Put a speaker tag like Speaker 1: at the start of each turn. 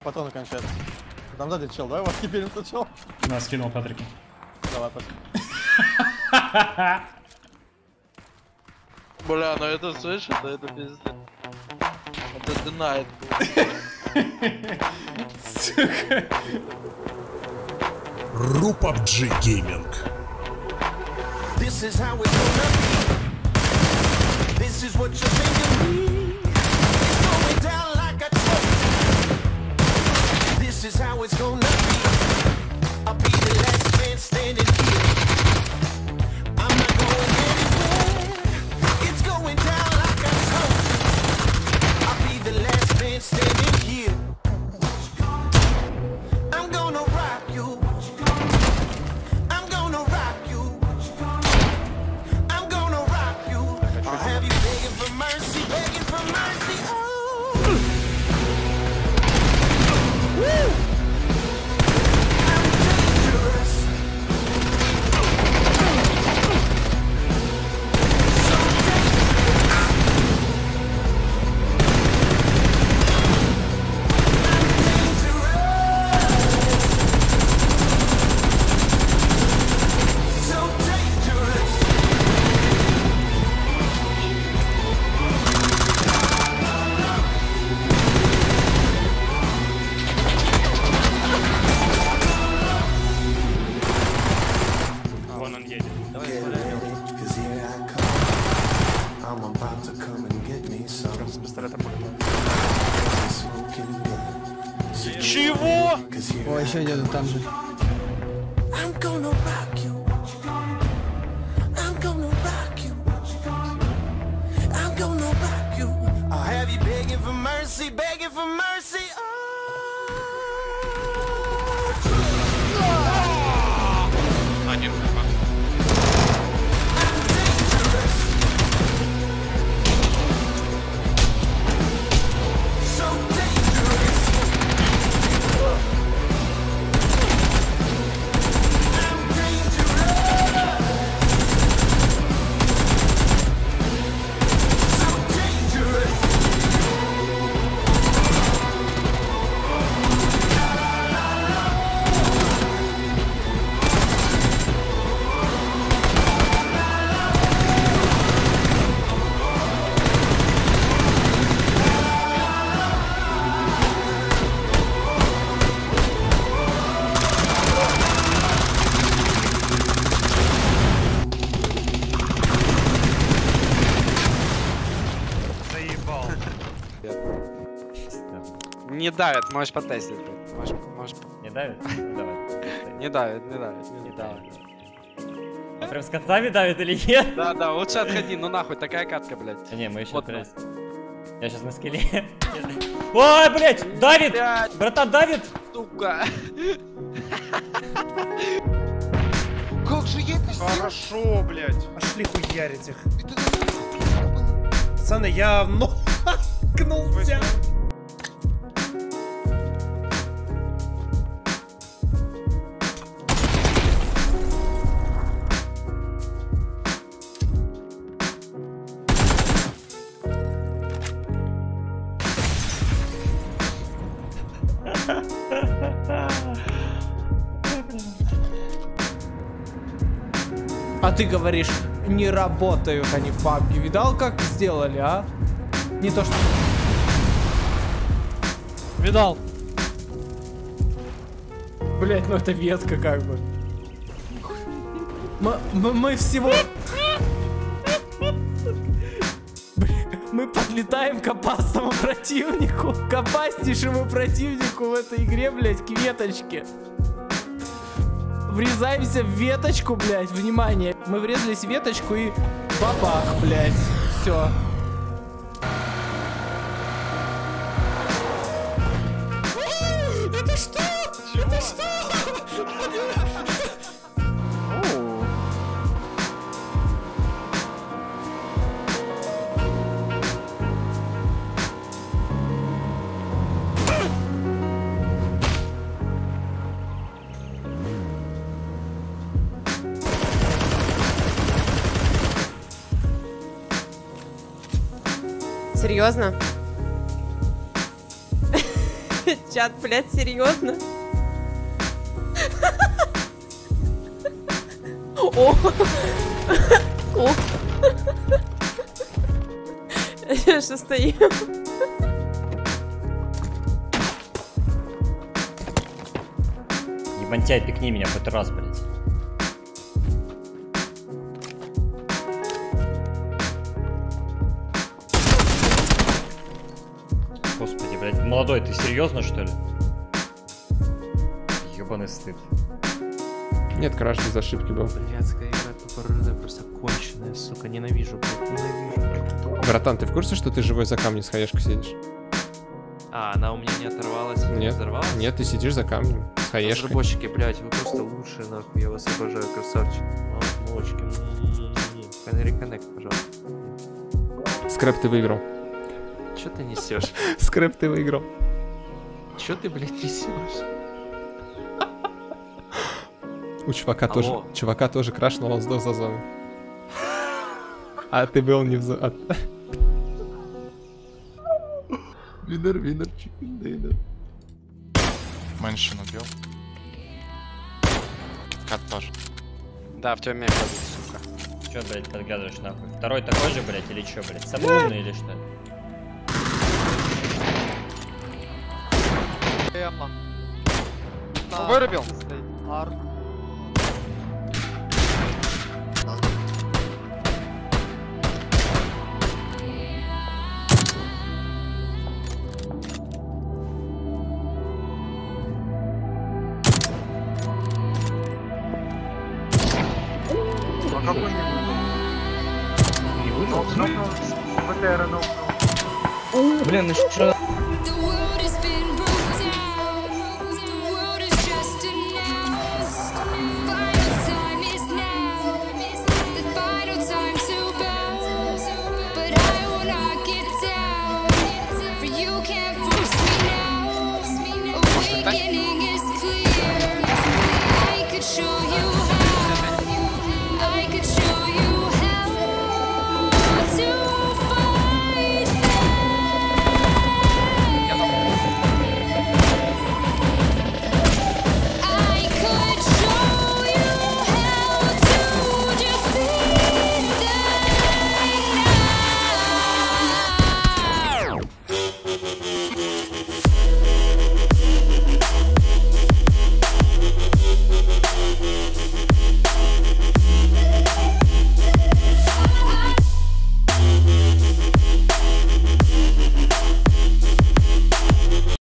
Speaker 1: Патроны кончаются. Там сзади чел, давай вас кипелим сначала.
Speaker 2: Нас скинул Патрики.
Speaker 1: Давай, пошли.
Speaker 3: Бля, ну это слышишь, это пиздец. Это динайт.
Speaker 2: Сука.
Speaker 4: RuPubG Gaming.
Speaker 5: This is how it's gonna be. This is what you think of me. It's going down like a truck. This is how it's gonna be. I'll be the last man standing here. I'm not going anywhere. It's going down like a truck. I'll be the last man standing here. I'm gonna rock you. I'm gonna rock you. I'm gonna rock you. I'll have you begging for mercy, begging for mercy. Oh, woo! I'm dangerous. So dangerous. So dangerous.
Speaker 2: Вон он едет.
Speaker 5: Get ready, 'cause here I come. I'm about to come and get me some. Smoking gun.
Speaker 3: Чего?
Speaker 5: 'Cause here
Speaker 1: О, еще один там же.
Speaker 5: I'm gonna rock you. I'm gonna rock you. I'm gonna rock you. I'll have you begging for mercy, begging for mercy. Oh. I'm dangerous. So dangerous. I'm dangerous. So dangerous.
Speaker 3: Не давит, можешь потестить. Можешь...
Speaker 2: Не давит? Ну, давай.
Speaker 3: Не давит, не давит, не
Speaker 2: Не
Speaker 3: давит.
Speaker 2: давит. А прям с концами давит или нет?
Speaker 3: Да, лучше отходи, ну нахуй, такая катка, блядь.
Speaker 2: А не, мы еще,
Speaker 3: Вот
Speaker 2: блядь. Я сейчас на скеле. Ой, блядь, давит!
Speaker 3: Блядь.
Speaker 2: Братан, давит!
Speaker 3: Сука. Как же я это сделал?
Speaker 6: Хорошо, блядь. Пошли хуярить их. Пацаны, я нокнулся.
Speaker 7: А ты говоришь, не работают они в PUBG. Видал, как сделали, а? Не то что... Видал? Блять, ну это ветка как бы. Мы всего... Мы подлетаем к опасному противнику. К опаснейшему противнику в этой игре, блять, к веточке. Врезаемся в веточку, блядь, внимание. Мы врезались в веточку и бабах, блядь. Все. Это что? Это что?
Speaker 8: Серьезно? чат, блядь, серьезно? О! О! Я сейчас стою.
Speaker 2: Ебантяй, пикни меня хоть раз, блядь. Господи, блядь, молодой, ты серьезно, что ли? Ебаный стыд.
Speaker 7: Нет, краш без ошибки был.
Speaker 9: Блядская игра тупорылая, просто конченая, сука, ненавижу, блядь, ненавижу.
Speaker 7: Братан, ты в курсе, что ты живой за камнем с хаешкой сидишь?
Speaker 9: А, она у меня не оторвалась, не
Speaker 7: Нет,
Speaker 9: взорвалась?
Speaker 7: нет, ты сидишь за камнем с хаешкой.
Speaker 9: Разработчики, блядь, вы просто лучшие, нахуй, я вас обожаю, красавчик. Молочки, реконнект, пожалуйста.
Speaker 7: Скрэп ты выиграл.
Speaker 9: Чё ты несешь?
Speaker 7: Скрэп ты выиграл.
Speaker 9: Чё ты, блядь, несешь?
Speaker 7: У чувака тоже краш, но он сдох за зону. А ты был не в зоне.
Speaker 3: Винер, чикен динер.
Speaker 10: Мэншин убил. Киткат тоже.
Speaker 3: Да, в теме ходит, сука.
Speaker 2: Чё, блядь, подглядываешь нахуй? Второй такой же, блядь, или чё, блядь? Самый умный или что?
Speaker 3: Вырубил.
Speaker 11: Блин, ну что